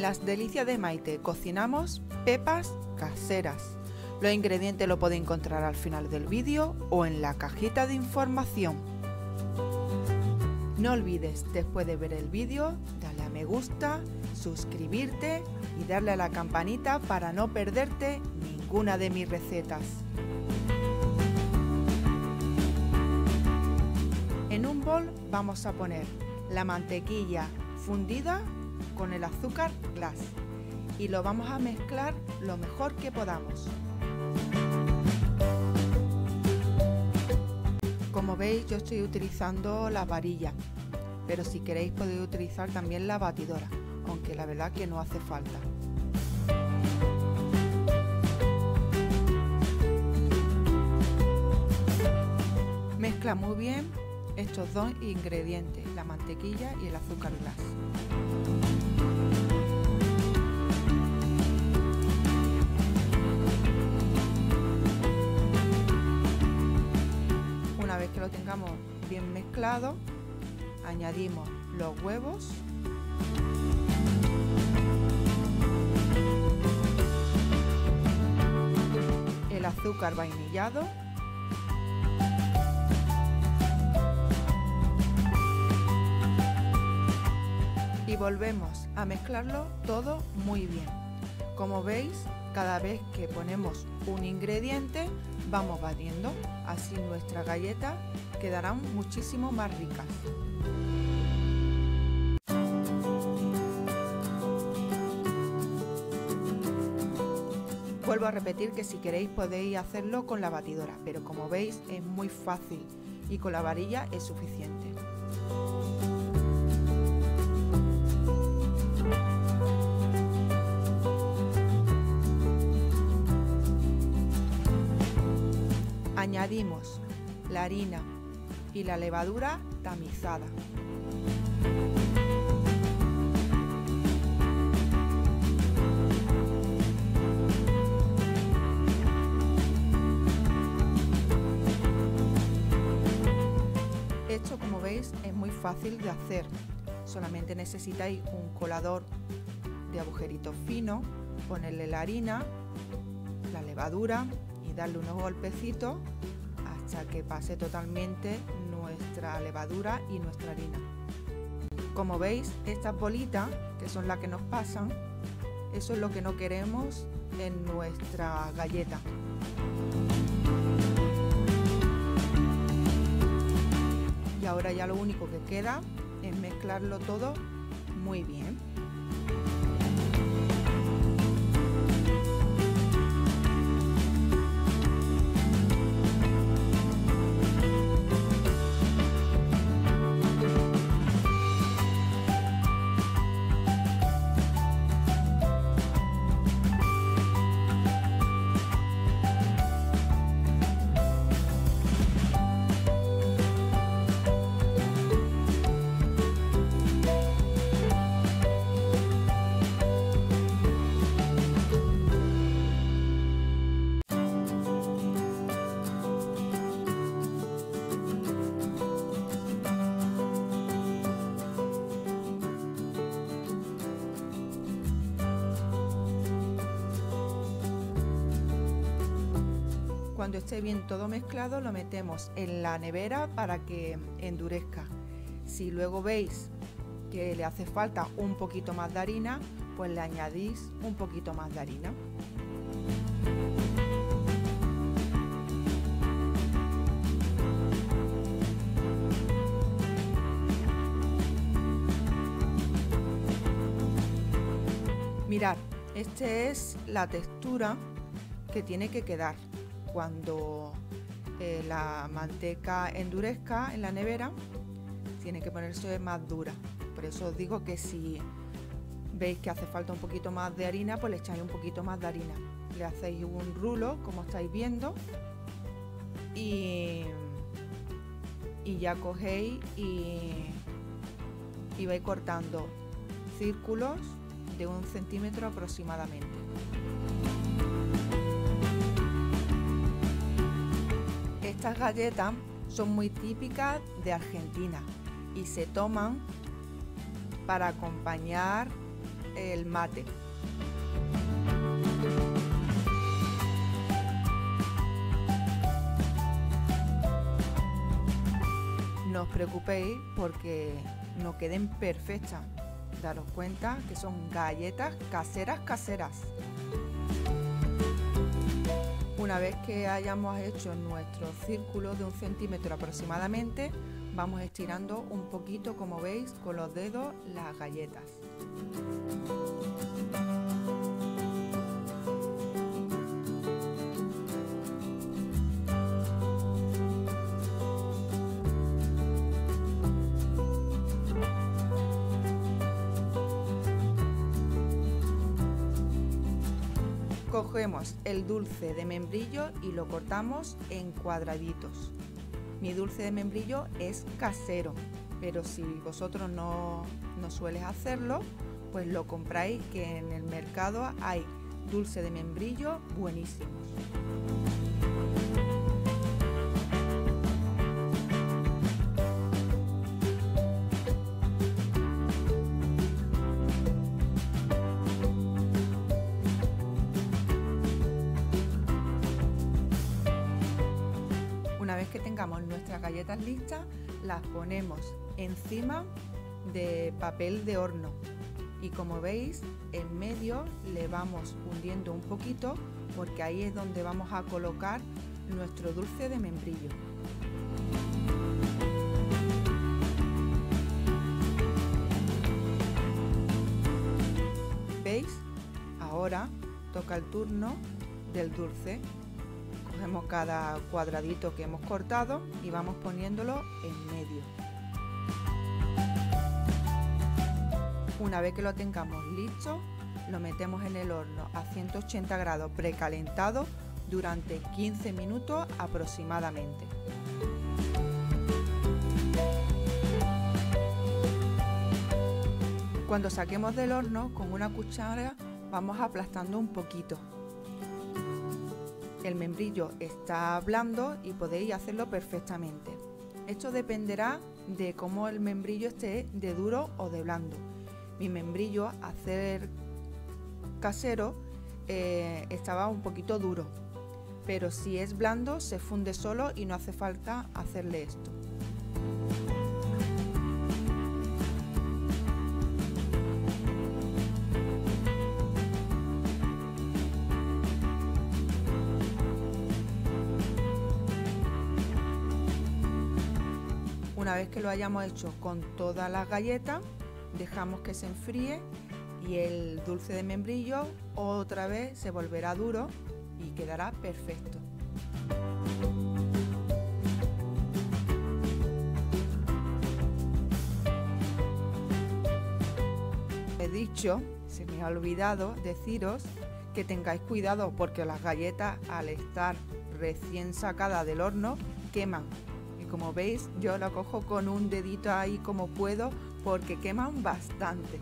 las delicias de Maite cocinamos pepas caseras. Los ingredientes lo podéis encontrar al final del vídeo o en la cajita de información. No olvides, después de ver el vídeo, darle a me gusta, suscribirte y darle a la campanita para no perderte ninguna de mis recetas. En un bol vamos a poner la mantequilla fundida con el azúcar glass y lo vamos a mezclar lo mejor que podamos. Como veis, yo estoy utilizando la varilla, pero si queréis podéis utilizar también la batidora, aunque la verdad que no hace falta. Mezcla muy bien estos dos ingredientes, la mantequilla y el azúcar glass. Una vez que lo tengamos bien mezclado, añadimos los huevos, el azúcar vainillado y volvemos a mezclarlo todo muy bien. Como veis, cada vez que ponemos un ingrediente vamos batiendo, así nuestras galletas quedarán muchísimo más ricas. Vuelvo a repetir que si queréis podéis hacerlo con la batidora, pero como veis es muy fácil y con la varilla es suficiente. Añadimos la harina y la levadura tamizada. Esto, como veis, es muy fácil de hacer. Solamente necesitáis un colador de agujeritos finos, ponerle la harina, la levadura y darle unos golpecitos hasta que pase totalmente nuestra levadura y nuestra harina. Como veis, estas bolitas, que son las que nos pasan, eso es lo que no queremos en nuestra galleta. Y ahora ya lo único que queda es mezclarlo todo muy bien. Cuando esté bien todo mezclado lo metemos en la nevera para que endurezca. Si luego veis que le hace falta un poquito más de harina, pues le añadís un poquito más de harina. Mirad, esta es la textura que tiene que quedar cuando la manteca endurezca en la nevera. Tiene que ponerse más dura. Por eso os digo que si veis que hace falta un poquito más de harina, pues le echáis un poquito más de harina. Le hacéis un rulo, como estáis viendo, y ya cogéis y vais cortando círculos de 1 centímetro aproximadamente. Estas galletas son muy típicas de Argentina y se toman para acompañar el mate. No os preocupéis porque no queden perfectas. Daros cuenta que son galletas caseras. Una vez que hayamos hecho nuestro círculo de 1 centímetro aproximadamente, vamos estirando un poquito, como veis, con los dedos las galletas. Cogemos el dulce de membrillo y lo cortamos en cuadraditos. Mi dulce de membrillo es casero, pero si vosotros no sueles hacerlo, pues lo compráis, que en el mercado hay dulce de membrillo buenísimos. Una vez que tengamos nuestras galletas listas, las ponemos encima de papel de horno y, como veis, en medio le vamos hundiendo un poquito porque ahí es donde vamos a colocar nuestro dulce de membrillo. ¿Veis? Ahora toca el turno del dulce. Cogemos cada cuadradito que hemos cortado y vamos poniéndolo en medio. Una vez que lo tengamos listo, lo metemos en el horno a 180 grados precalentado durante 15 minutos aproximadamente. Cuando saquemos del horno, con una cuchara vamos aplastando un poquito. El membrillo está blando y podéis hacerlo perfectamente. Esto dependerá de cómo el membrillo esté de duro o de blando. Mi membrillo, hacer casero, estaba un poquito duro, pero si es blando se funde solo y no hace falta hacerle esto. Una vez que lo hayamos hecho con todas las galletas, dejamos que se enfríe y el dulce de membrillo otra vez se volverá duro y quedará perfecto. He dicho, se me ha olvidado deciros que tengáis cuidado porque las galletas, al estar recién sacadas del horno, queman. Como veis, yo lo cojo con un dedito ahí como puedo porque queman bastante.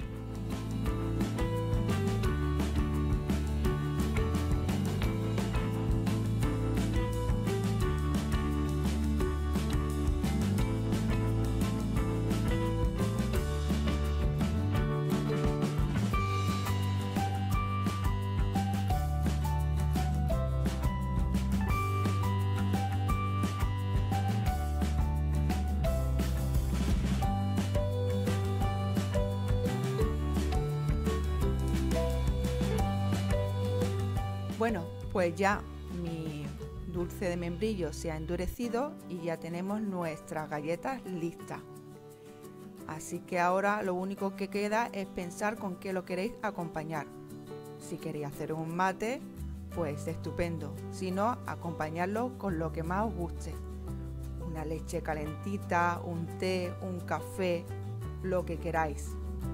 Bueno, pues ya mi dulce de membrillo se ha endurecido y ya tenemos nuestras galletas listas. Así que ahora lo único que queda es pensar con qué lo queréis acompañar. Si queréis hacer un mate, pues estupendo. Si no, acompañarlo con lo que más os guste. Una leche calentita, un té, un café, lo que queráis.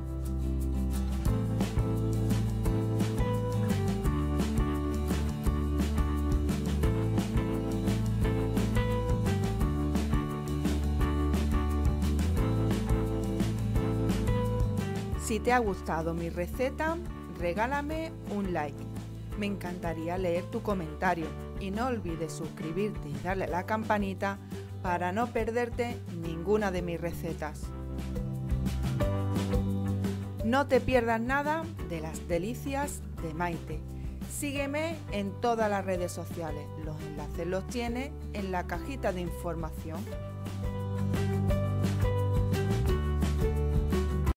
Si te ha gustado mi receta, regálame un like. Me encantaría leer tu comentario y no olvides suscribirte y darle a la campanita para no perderte ninguna de mis recetas. No te pierdas nada de las delicias de Maite. Sígueme en todas las redes sociales. Los enlaces los tienes en la cajita de información.